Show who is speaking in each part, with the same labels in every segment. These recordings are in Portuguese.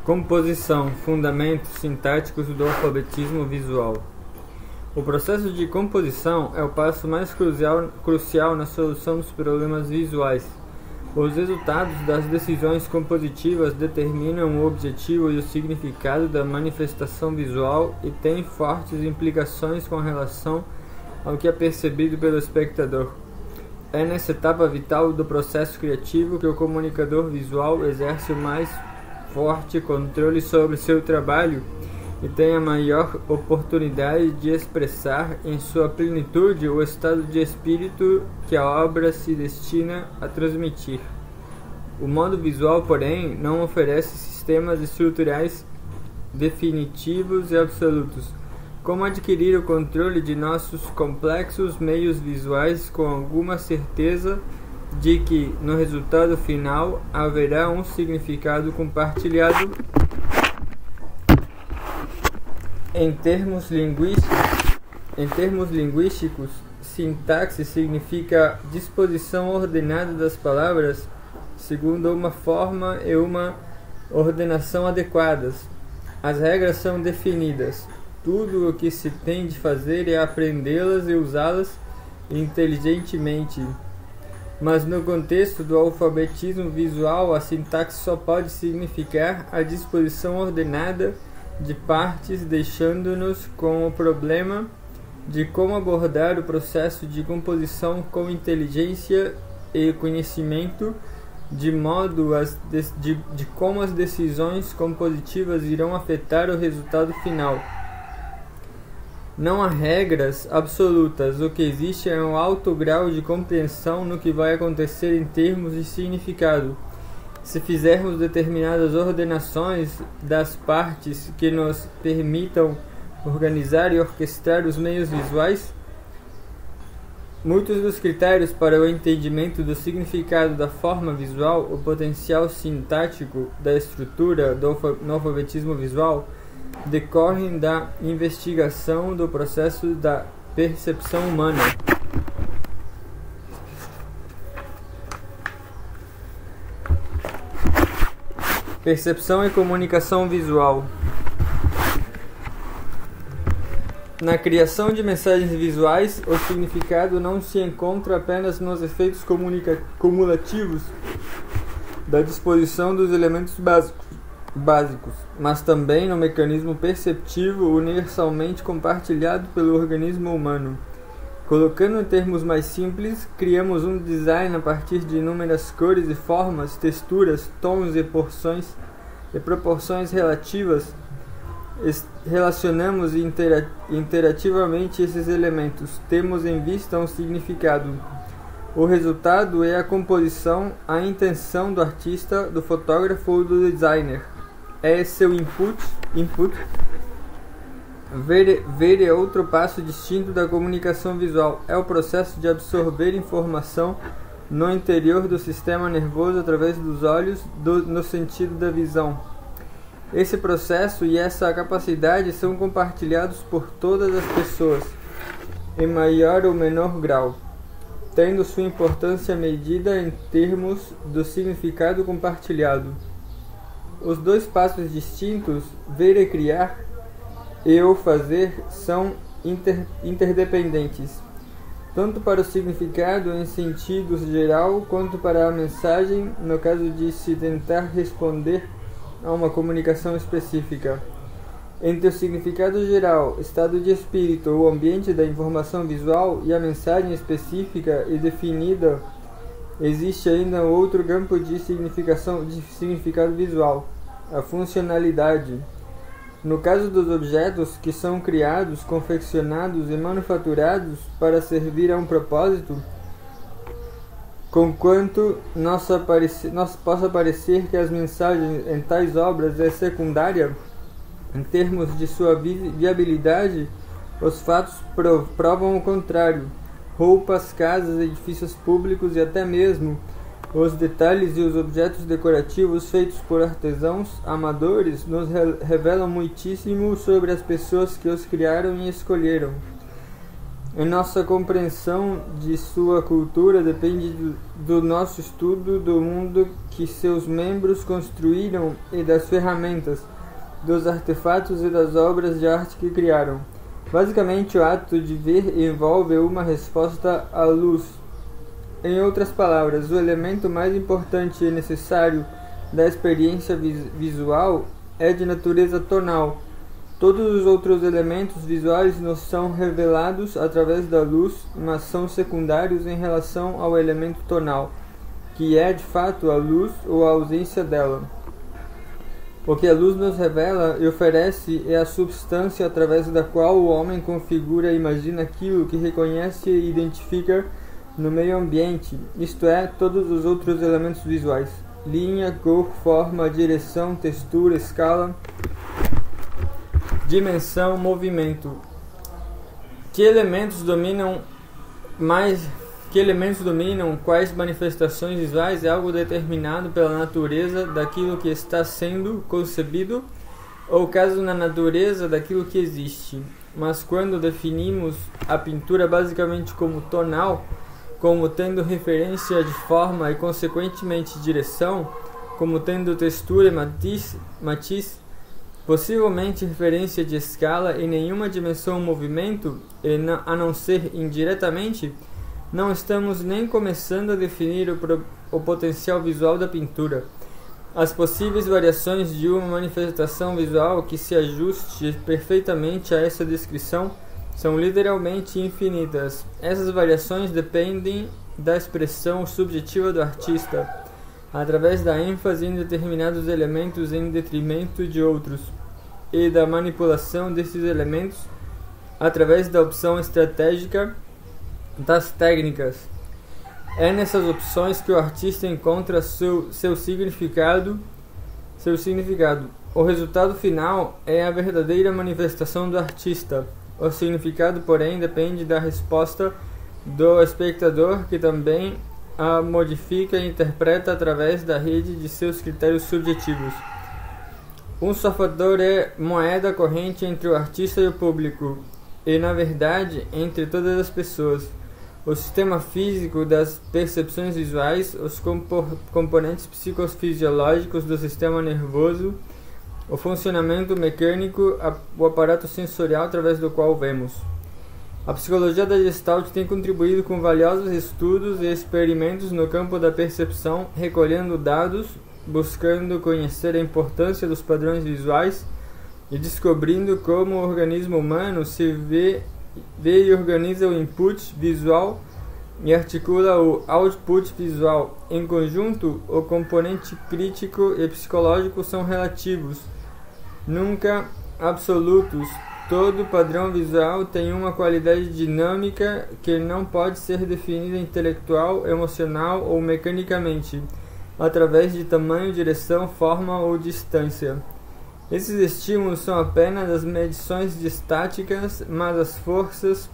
Speaker 1: Composição, fundamentos sintáticos do alfabetismo visual. O processo de composição é o passo mais crucial na solução dos problemas visuais. Os resultados das decisões compositivas determinam o objetivo e o significado da manifestação visual e têm fortes implicações com relação ao que é percebido pelo espectador. É nessa etapa vital do processo criativo que o comunicador visual exerce o mais forte controle sobre seu trabalho e tem a maior oportunidade de expressar em sua plenitude o estado de espírito que a obra se destina a transmitir. O modo visual, porém, não oferece sistemas estruturais definitivos e absolutos. Como adquirir o controle de nossos complexos meios visuais com alguma certeza de que, no resultado final, haverá um significado compartilhado? Em termos linguísticos, sintaxe significa disposição ordenada das palavras segundo uma forma e uma ordenação adequadas. As regras são definidas. Tudo o que se tem de fazer é aprendê-las e usá-las inteligentemente. Mas no contexto do alfabetismo visual, a sintaxe só pode significar a disposição ordenada de partes, deixando-nos com o problema de como abordar o processo de composição com inteligência e conhecimento, de modo de como as decisões compositivas irão afetar o resultado final. Não há regras absolutas, o que existe é um alto grau de compreensão no que vai acontecer em termos de significado. Se fizermos determinadas ordenações das partes que nos permitam organizar e orquestrar os meios visuais, muitos dos critérios para o entendimento do significado da forma visual, o potencial sintático da estrutura no alfabetismo visual, decorrem da investigação do processo da percepção humana. Percepção e comunicação visual. Na criação de mensagens visuais, o significado não se encontra apenas nos efeitos cumulativos da disposição dos elementos básicos, mas também no mecanismo perceptivo universalmente compartilhado pelo organismo humano. Colocando em termos mais simples, criamos um design a partir de inúmeras cores e formas, texturas, tons e proporções relativas. Relacionamos interativamente esses elementos. Temos em vista um significado. O resultado é a composição, a intenção do artista, do fotógrafo ou do designer. É seu input. Ver é outro passo distinto da comunicação visual. É o processo de absorver informação no interior do sistema nervoso através dos olhos, no sentido da visão. Esse processo e essa capacidade são compartilhados por todas as pessoas, em maior ou menor grau, tendo sua importância medida em termos do significado compartilhado. Os dois passos distintos, ver e criar, e o fazer, são interdependentes, tanto para o significado em sentido geral, quanto para a mensagem, no caso de se tentar responder a uma comunicação específica. Entre o significado geral, estado de espírito ou ambiente da informação visual e a mensagem específica e definida, existe ainda outro campo de significado visual, a funcionalidade. No caso dos objetos que são criados, confeccionados e manufaturados para servir a um propósito, conquanto possa parecer que as mensagens em tais obras é secundária, em termos de sua viabilidade, os fatos provam o contrário. Roupas, casas, edifícios públicos e até mesmo os detalhes e os objetos decorativos feitos por artesãos amadores nos revelam muitíssimo sobre as pessoas que os criaram e escolheram. E nossa compreensão de sua cultura depende do nosso estudo do mundo que seus membros construíram e das ferramentas, dos artefatos e das obras de arte que criaram. Basicamente, o ato de ver envolve uma resposta à luz. Em outras palavras, o elemento mais importante e necessário da experiência visual é de natureza tonal. Todos os outros elementos visuais nos são revelados através da luz, mas são secundários em relação ao elemento tonal, que é de fato a luz ou a ausência dela. O que a luz nos revela e oferece é a substância através da qual o homem configura e imagina aquilo que reconhece e identifica no meio ambiente, isto é, todos os outros elementos visuais: linha, cor, forma, direção, textura, escala, dimensão, movimento. Que elementos dominam quais manifestações visuais é algo determinado pela natureza daquilo que está sendo concebido, ou caso na natureza daquilo que existe. Mas quando definimos a pintura basicamente como tonal, como tendo referência de forma e consequentemente direção, como tendo textura e matiz, possivelmente referência de escala e nenhuma dimensão ou movimento, a não ser indiretamente, não estamos nem começando a definir o potencial visual da pintura. As possíveis variações de uma manifestação visual que se ajuste perfeitamente a essa descrição são literalmente infinitas. Essas variações dependem da expressão subjetiva do artista, através da ênfase em determinados elementos em detrimento de outros, e da manipulação desses elementos através da opção estratégica das técnicas. É nessas opções que o artista encontra seu significado. O resultado final é a verdadeira manifestação do artista. O significado, porém, depende da resposta do espectador, que também a modifica e interpreta através da rede de seus critérios subjetivos. Um só fator é moeda corrente entre o artista e o público, e, na verdade, entre todas as pessoas: o sistema físico das percepções visuais, os componentes psicofisiológicos do sistema nervoso, o funcionamento mecânico, o aparato sensorial através do qual vemos. A psicologia da Gestalt tem contribuído com valiosos estudos e experimentos no campo da percepção, recolhendo dados, buscando conhecer a importância dos padrões visuais e descobrindo como o organismo humano se vê e organiza o input visual e articula o output visual. Em conjunto, o componente crítico e psicológico são relativos, nunca absolutos. Todo padrão visual tem uma qualidade dinâmica que não pode ser definida intelectual, emocional ou mecanicamente, através de tamanho, direção, forma ou distância. Esses estímulos são apenas as medições estáticas, mas as forças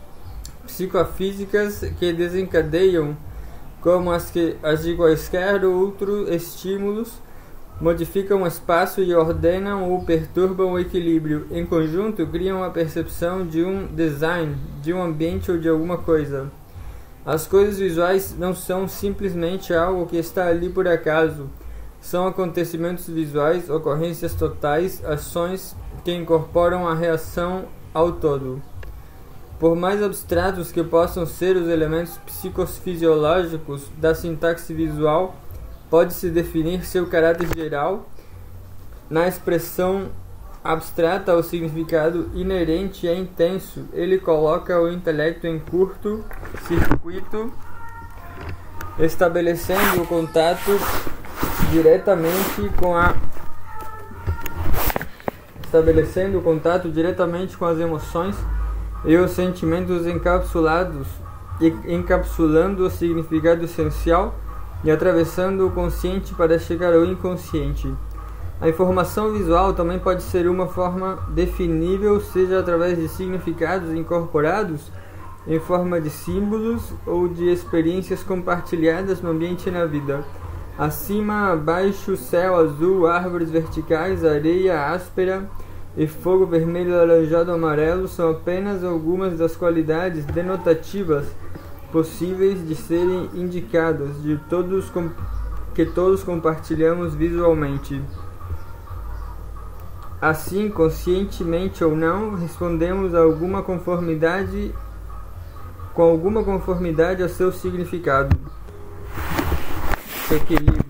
Speaker 1: psicofísicas que desencadeiam, como as de quaisquer outros estímulos, modificam o espaço e ordenam ou perturbam o equilíbrio. Em conjunto, criam a percepção de um design, de um ambiente ou de alguma coisa. As coisas visuais não são simplesmente algo que está ali por acaso. São acontecimentos visuais, ocorrências totais, ações que incorporam a reação ao todo. Por mais abstratos que possam ser os elementos psicofisiológicos da sintaxe visual, pode-se definir seu caráter geral. Na expressão abstrata, o significado inerente é intenso. Ele coloca o intelecto em curto circuito, estabelecendo contato diretamente com as emoções e os sentimentos encapsulando o significado essencial e atravessando o consciente para chegar ao inconsciente. A informação visual também pode ser uma forma definível, seja através de significados incorporados em forma de símbolos ou de experiências compartilhadas no ambiente e na vida. Acima, abaixo, céu azul, árvores verticais, areia áspera, e fogo vermelho, alaranjado, amarelo são apenas algumas das qualidades denotativas possíveis de serem indicadas, que todos compartilhamos visualmente. Assim, conscientemente ou não, respondemos com alguma conformidade ao seu significado. Equilíbrio.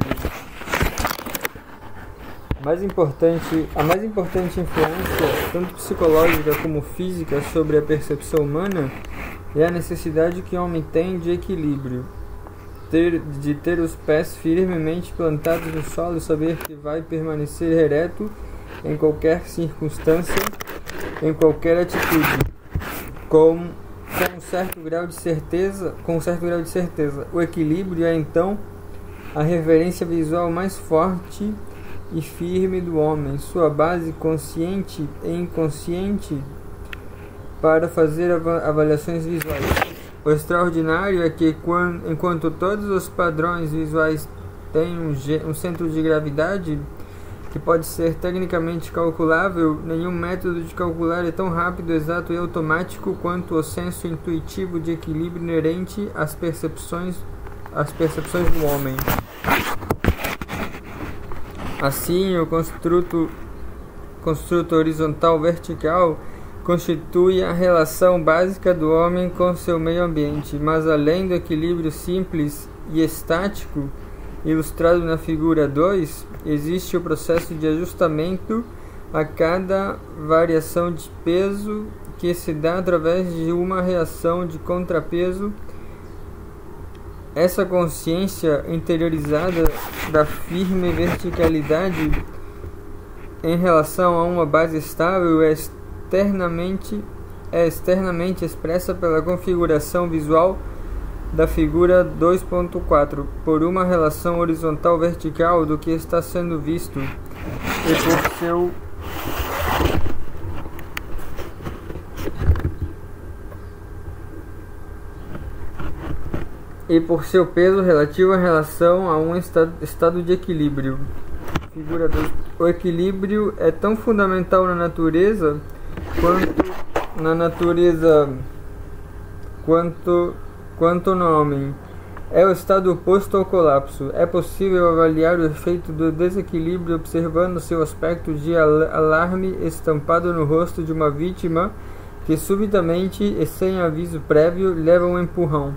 Speaker 1: A mais importante influência, tanto psicológica como física, sobre a percepção humana é a necessidade que o homem tem de equilíbrio, de ter os pés firmemente plantados no solo e saber que vai permanecer ereto em qualquer circunstância, em qualquer atitude, com um certo grau de certeza. O equilíbrio é então a referência visual mais forte e firme do homem, sua base consciente e inconsciente para fazer avaliações visuais. O extraordinário é que, enquanto todos os padrões visuais têm um centro de gravidade que pode ser tecnicamente calculável, nenhum método de calcular é tão rápido, exato e automático quanto o senso intuitivo de equilíbrio inerente às percepções do homem. Assim, o construto horizontal vertical constitui a relação básica do homem com seu meio ambiente, mas além do equilíbrio simples e estático, ilustrado na figura 2, existe o processo de ajustamento a cada variação de peso que se dá através de uma reação de contrapeso. Essa consciência interiorizada da firme verticalidade em relação a uma base estável é externamente expressa pela configuração visual da figura 2.4 por uma relação horizontal vertical do que está sendo visto e por seu peso relativo em relação a um estado de equilíbrio. Figura 2. O equilíbrio é tão fundamental na natureza quanto no homem. É o estado oposto ao colapso. É possível avaliar o efeito do desequilíbrio observando seu aspecto de alarme estampado no rosto de uma vítima que subitamente e sem aviso prévio leva um empurrão.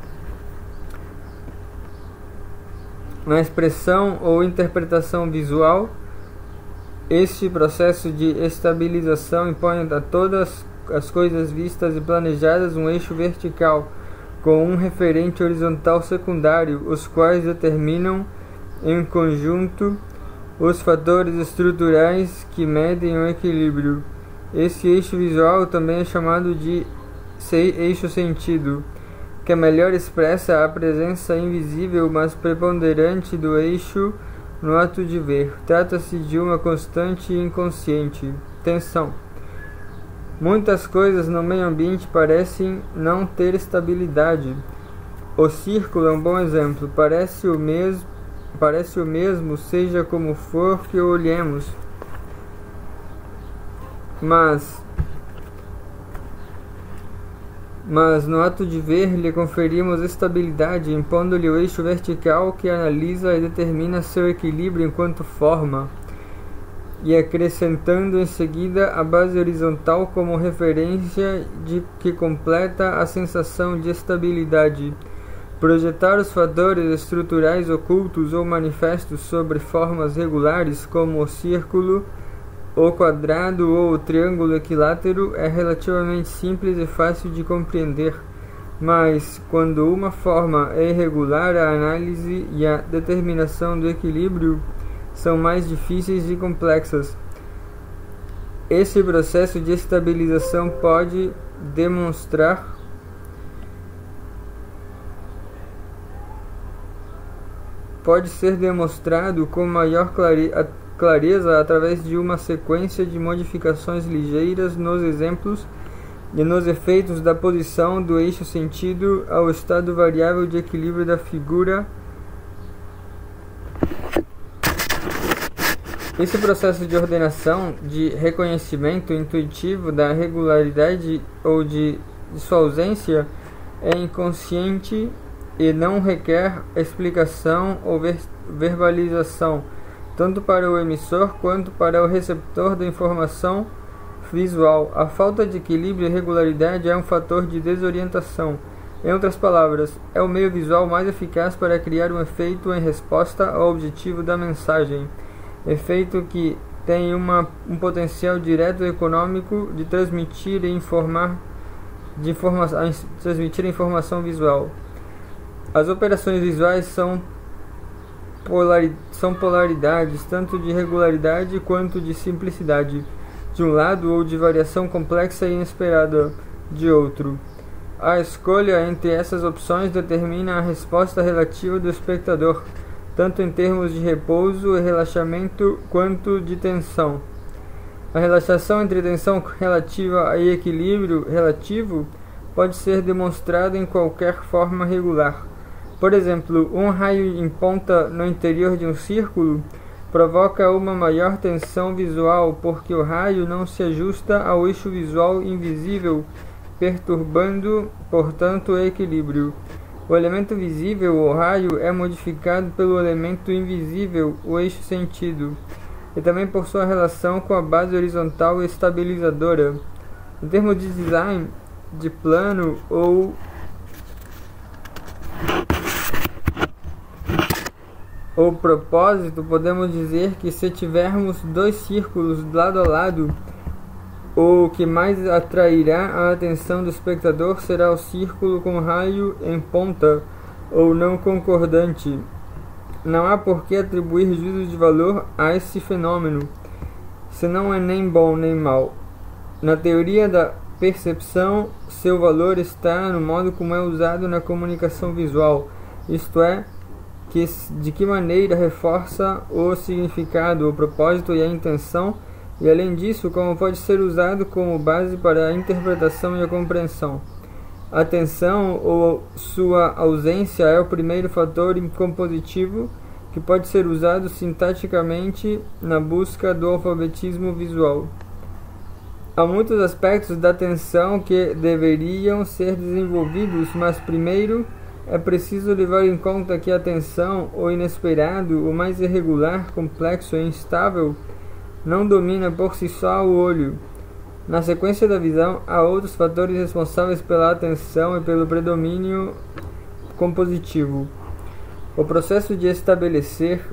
Speaker 1: Na expressão ou interpretação visual, este processo de estabilização impõe a todas as coisas vistas e planejadas um eixo vertical com um referente horizontal secundário, os quais determinam em conjunto os fatores estruturais que medem o equilíbrio. Esse eixo visual também é chamado de eixo sentido, que melhor expressa a presença invisível, mas preponderante do eixo no ato de ver. Trata-se de uma constante inconsciente tensão. Muitas coisas no meio ambiente parecem não ter estabilidade. O círculo é um bom exemplo. Parece o mesmo, seja como for que o olhemos. Mas no ato de ver lhe conferimos estabilidade, impondo-lhe o eixo vertical que analisa e determina seu equilíbrio enquanto forma, e acrescentando em seguida a base horizontal como referência que completa a sensação de estabilidade. Projetar os fatores estruturais ocultos ou manifestos sobre formas regulares, como o círculo, o quadrado ou o triângulo equilátero, é relativamente simples e fácil de compreender, mas quando uma forma é irregular, a análise e a determinação do equilíbrio são mais difíceis e complexas. Esse processo de estabilização pode ser demonstrado com maior clareza através de uma sequência de modificações ligeiras nos exemplos e nos efeitos da posição do eixo sentido ao estado variável de equilíbrio da figura Esse processo de ordenação, de reconhecimento intuitivo da regularidade ou de sua ausência, é inconsciente e não requer explicação ou verbalização, tanto para o emissor quanto para o receptor da informação visual. A falta de equilíbrio e regularidade é um fator de desorientação. Em outras palavras, é o meio visual mais eficaz para criar um efeito em resposta ao objetivo da mensagem, efeito que tem um potencial direto e econômico de transmitir informação visual. As operações visuais são polaridades, tanto de regularidade quanto de simplicidade, de um lado, ou de variação complexa e inesperada, de outro. A escolha entre essas opções determina a resposta relativa do espectador, tanto em termos de repouso e relaxamento quanto de tensão. A relaxação entre tensão relativa e equilíbrio relativo pode ser demonstrada em qualquer forma regular. Por exemplo, um raio em ponta no interior de um círculo provoca uma maior tensão visual porque o raio não se ajusta ao eixo visual invisível, perturbando, portanto, o equilíbrio. O elemento visível, o raio, é modificado pelo elemento invisível, o eixo sentido, e também por sua relação com a base horizontal estabilizadora. Em termos de design de plano ou propósito, podemos dizer que se tivermos dois círculos lado a lado, o que mais atrairá a atenção do espectador será o círculo com raio em ponta ou não concordante. Não há por que atribuir juízo de valor a esse fenômeno, se não é nem bom nem mal. Na teoria da percepção, seu valor está no modo como é usado na comunicação visual, isto é, de que maneira reforça o significado, o propósito e a intenção, e além disso, como pode ser usado como base para a interpretação e a compreensão. A tensão ou sua ausência é o primeiro fator compositivo que pode ser usado sintaticamente na busca do alfabetismo visual. Há muitos aspectos da tensão que deveriam ser desenvolvidos, mas primeiro é preciso levar em conta que a tensão, o inesperado, o mais irregular, complexo e instável, não domina por si só o olho. Na sequência da visão, há outros fatores responsáveis pela atenção e pelo predomínio compositivo. O processo de estabelecer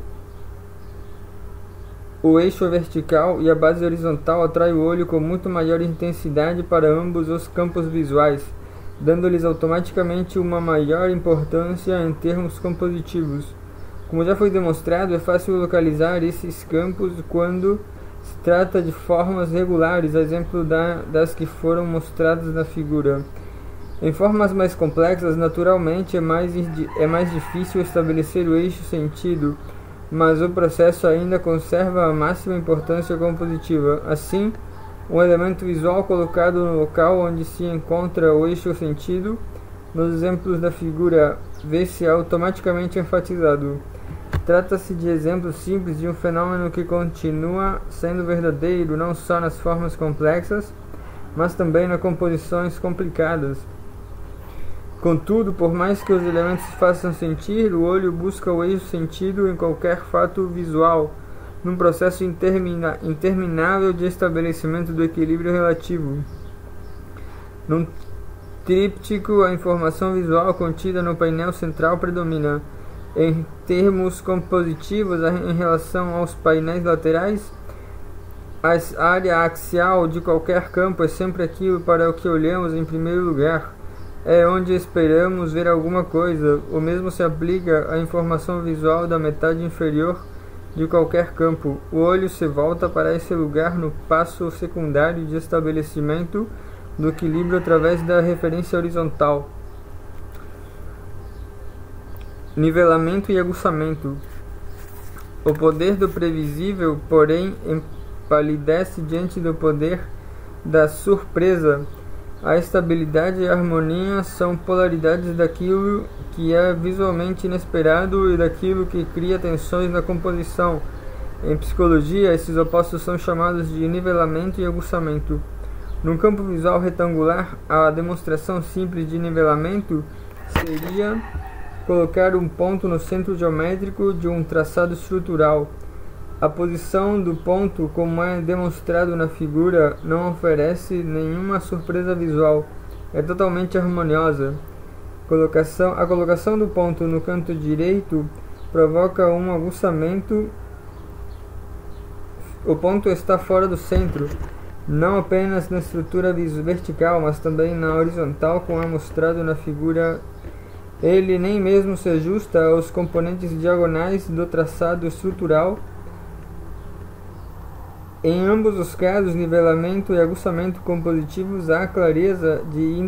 Speaker 1: o eixo vertical e a base horizontal atrai o olho com muito maior intensidade para ambos os campos visuais, dando-lhes automaticamente uma maior importância em termos compositivos. Como já foi demonstrado, é fácil localizar esses campos quando se trata de formas regulares, a exemplo das que foram mostradas na figura. Em formas mais complexas, naturalmente, é mais difícil estabelecer o eixo sentido, mas o processo ainda conserva a máxima importância compositiva. Assim, um elemento visual colocado no local onde se encontra o eixo sentido, nos exemplos da figura, vê-se automaticamente enfatizado. Trata-se de exemplos simples de um fenômeno que continua sendo verdadeiro não só nas formas complexas, mas também nas composições complicadas. Contudo, por mais que os elementos se façam sentir, o olho busca o eixo sentido em qualquer fato visual, num processo interminável de estabelecimento do equilíbrio relativo. Num tríptico, a informação visual contida no painel central predomina. Em termos compositivos, em relação aos painéis laterais, a área axial de qualquer campo é sempre aquilo para o que olhamos em primeiro lugar. É onde esperamos ver alguma coisa. O mesmo se aplica à informação visual da metade inferior de qualquer campo. O olho se volta para esse lugar no passo secundário de estabelecimento do equilíbrio através da referência horizontal. Nivelamento e aguçamento. O poder do previsível, porém, empalidece diante do poder da surpresa. A estabilidade e a harmonia são polaridades daquilo que é visualmente inesperado e daquilo que cria tensões na composição. Em psicologia, esses opostos são chamados de nivelamento e aguçamento. No campo visual retangular, a demonstração simples de nivelamento seria colocar um ponto no centro geométrico de um traçado estrutural. A posição do ponto, como é demonstrado na figura, não oferece nenhuma surpresa visual. É totalmente harmoniosa. A colocação do ponto no canto direito provoca um aguçamento. O ponto está fora do centro, não apenas na estrutura vertical, mas também na horizontal, como é mostrado na figura. Ele nem mesmo se ajusta aos componentes diagonais do traçado estrutural. Em ambos os casos, nivelamento e aguçamento compositivos, há clareza de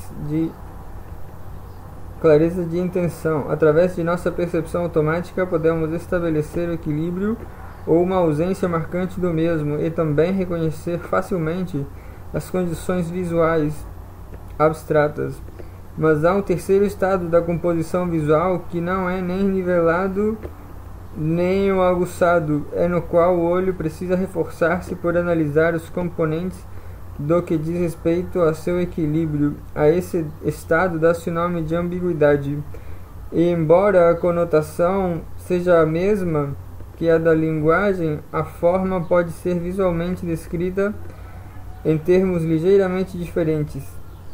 Speaker 1: intenção. Através de nossa percepção automática, podemos estabelecer o equilíbrio ou uma ausência marcante do mesmo e também reconhecer facilmente as condições visuais abstratas. Mas há um terceiro estado da composição visual que não é nem nivelado nem o aguçado, é no qual o olho precisa reforçar-se por analisar os componentes do que diz respeito a seu equilíbrio. A esse estado dá-se o nome de ambiguidade. E embora a conotação seja a mesma que a da linguagem, a forma pode ser visualmente descrita em termos ligeiramente diferentes.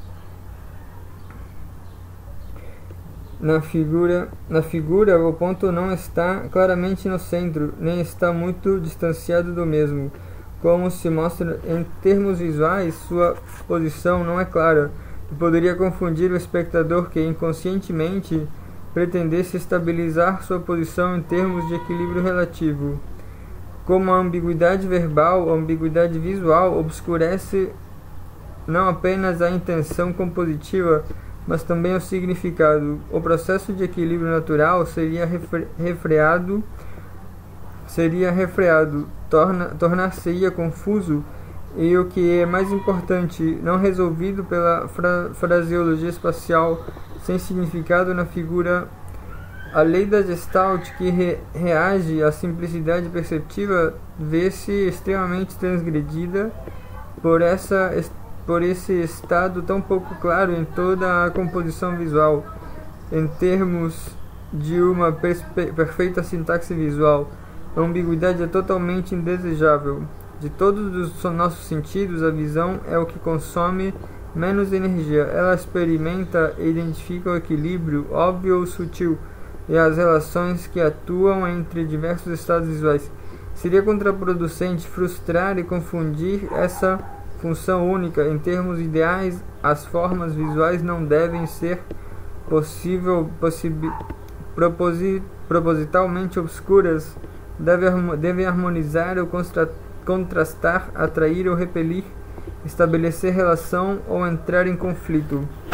Speaker 1: Na figura, o ponto não está claramente no centro, nem está muito distanciado do mesmo. Como se mostra em termos visuais, sua posição não é clara, e poderia confundir o espectador que inconscientemente pretendesse estabilizar sua posição em termos de equilíbrio relativo. Como a ambiguidade verbal, a ambiguidade visual obscurece não apenas a intenção compositiva, mas também o significado. O processo de equilíbrio natural seria refreado, tornar-se-ia confuso e, o que é mais importante, não resolvido pela fraseologia espacial sem significado na figura. A lei da Gestalt, que reage à simplicidade perceptiva, vê-se extremamente transgredida por esse estado tão pouco claro em toda a composição visual. Em termos de uma perfeita sintaxe visual, a ambiguidade é totalmente indesejável. De todos os nossos sentidos, a visão é o que consome menos energia. Ela experimenta e identifica o equilíbrio, óbvio ou sutil, e as relações que atuam entre diversos estados visuais. Seria contraproducente frustrar e confundir essa função única. Em termos ideais, as formas visuais não devem ser propositalmente obscuras, devem harmonizar ou contrastar, atrair ou repelir, estabelecer relação ou entrar em conflito.